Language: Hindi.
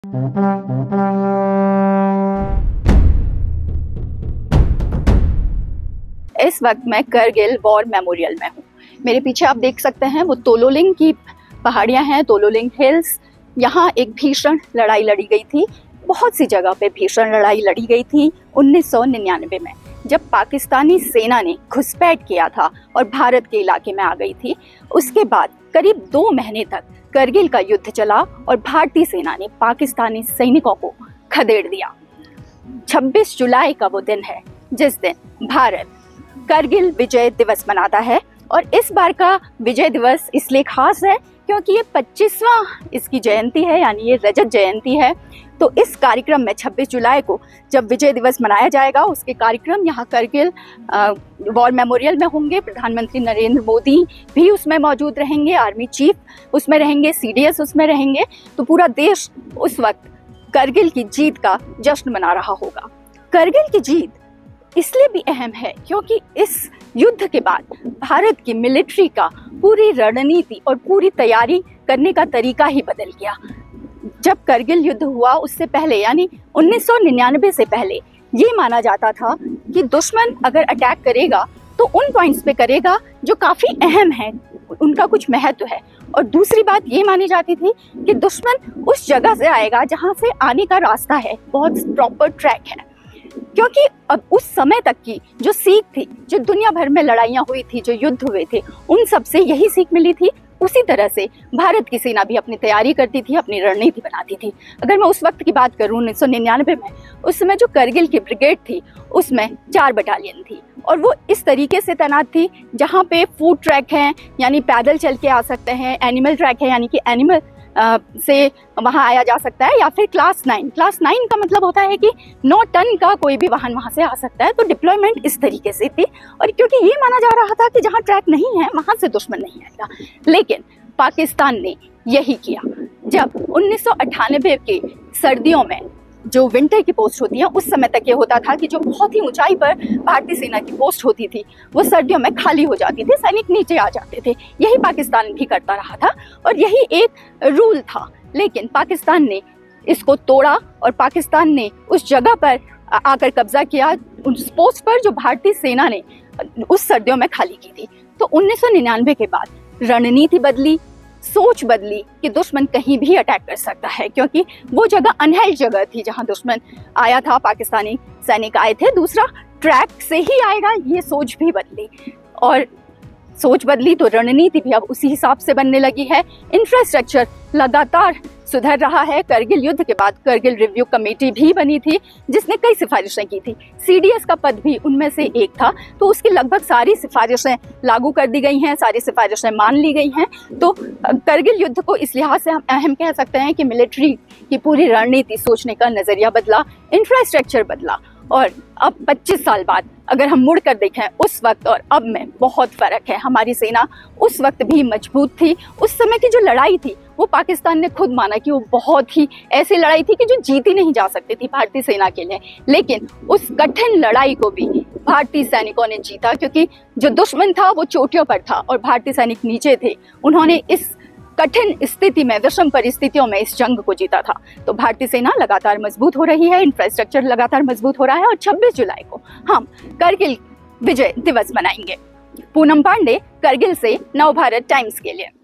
इस वक्त मैं करगिल वॉर मेमोरियल में हूँ। मेरे पीछे आप देख सकते हैं वो तोलोलिंग की पहाड़ियाँ हैं, तोलोलिंग हिल्स। यहाँ एक भीषण लड़ाई लड़ी गई थी, बहुत सी जगह पे भीषण लड़ाई लड़ी गई थी 1999 में, जब पाकिस्तानी सेना ने घुसपैठ किया था और भारत के इलाके में आ गई थी। उसके बाद करीब 2 महीने तक करगिल का युद्ध चला और भारतीय सेना ने पाकिस्तानी सैनिकों को खदेड़ दिया। 26 जुलाई का वो दिन है जिस दिन भारत करगिल विजय दिवस मनाता है। और इस बार का विजय दिवस इसलिए खास है क्योंकि ये 25वां इसकी जयंती है, यानी ये रजत जयंती है। तो इस कार्यक्रम में 26 जुलाई को जब विजय दिवस मनाया जाएगा, उसके कार्यक्रम यहाँ करगिल वॉर मेमोरियल में होंगे। प्रधानमंत्री नरेंद्र मोदी भी उसमें मौजूद रहेंगे, आर्मी चीफ उसमें रहेंगे, CDS उसमें रहेंगे। तो पूरा देश उस वक्त करगिल की जीत का जश्न मना रहा होगा। करगिल की जीत इसलिए भी अहम है क्योंकि इस युद्ध के बाद भारत की मिलिट्री का पूरी रणनीति और पूरी तैयारी करने का तरीका ही बदल गया। जब करगिल युद्ध हुआ उससे पहले, यानी 1999 से पहले, ये माना जाता था कि दुश्मन अगर अटैक करेगा तो उन पॉइंट्स पे करेगा जो काफ़ी अहम है, उनका कुछ महत्व है। और दूसरी बात ये मानी जाती थी कि दुश्मन उस जगह से आएगा जहाँ से आने का रास्ता है, बहुत प्रॉपर ट्रैक है। क्योंकि अब उस समय तक की जो सीख थी, जो दुनिया भर में लड़ाइयाँ हुई थी, जो युद्ध हुए थे, उन सब से यही सीख मिली थी। उसी तरह से भारत की सेना भी अपनी तैयारी करती थी, अपनी रणनीति बनाती थी। अगर मैं उस वक्त की बात करूं 1999 में, उस समय जो करगिल की ब्रिगेड थी उसमें 4 बटालियन थी और वो इस तरीके से तैनात थी जहां पे फूड ट्रैक है, यानी पैदल चल के आ सकते हैं, एनिमल ट्रैक है, यानी कि एनिमल से वहां आया जा सकता है, या फिर क्लास 9 का मतलब होता है कि 9 टन का कोई भी वाहन वहां से आ सकता है। तो डिप्लॉयमेंट इस तरीके से थी। और क्योंकि ये माना जा रहा था कि जहां ट्रैक नहीं है वहां से दुश्मन नहीं आएगा, लेकिन पाकिस्तान ने यही किया। जब 1998 के सर्दियों में जो विंटर की पोस्ट होती है, उस समय तक ये होता था कि जो बहुत ही ऊंचाई पर भारतीय सेना की पोस्ट होती थी वो सर्दियों में खाली हो जाती थी, सैनिक नीचे आ जाते थे। यही पाकिस्तान भी करता रहा था और यही एक रूल था। लेकिन पाकिस्तान ने इसको तोड़ा और पाकिस्तान ने उस जगह पर आकर कब्जा किया, उस पोस्ट पर जो भारतीय सेना ने उस सर्दियों में खाली की थी। तो 1999 के बाद रणनीति बदली, सोच बदली कि दुश्मन कहीं भी अटैक कर सकता है, क्योंकि वो जगह अनहेल्ड जगह थी जहां दुश्मन आया था, पाकिस्तानी सैनिक आए थे। दूसरा, ट्रैक से ही आएगा, ये सोच भी बदली। और सोच बदली तो रणनीति भी अब उसी हिसाब से बनने लगी है। इंफ्रास्ट्रक्चर लगातार सुधर रहा है। करगिल युद्ध के बाद करगिल रिव्यू कमेटी भी बनी थी जिसने कई सिफारिशें की थी। CDS का पद भी उनमें से एक था। तो उसकी लगभग सारी सिफारिशें लागू कर दी गई हैं, सारी सिफारिशें मान ली गई हैं। तो करगिल युद्ध को इस लिहाज से हम अहम कह सकते हैं कि मिलिट्री की पूरी रणनीति सोचने का नजरिया बदला, इंफ्रास्ट्रक्चर बदला। और अब 25 साल बाद अगर हम मुड़ कर देखें उस वक्त और अब में, बहुत फर्क है। हमारी सेना उस वक्त भी मजबूत थी। उस समय की जो लड़ाई थी वो पाकिस्तान ने खुद माना कि वो बहुत ही ऐसी लड़ाई थी कि जो जीती नहीं जा सकती थी भारतीय सेना के लिए। लेकिन उस कठिन लड़ाई को भी भारतीय सैनिकों ने जीता, क्योंकि जो दुश्मन था वो चोटियों पर था और भारतीय सैनिक नीचे थे। उन्होंने इस कठिन स्थिति में, विषम परिस्थितियों में इस जंग को जीता था। तो भारतीय सेना लगातार मजबूत हो रही है, इंफ्रास्ट्रक्चर लगातार मजबूत हो रहा है। और 26 जुलाई को हम करगिल विजय दिवस मनाएंगे। पूनम पांडे, करगिल से, नवभारत टाइम्स के लिए।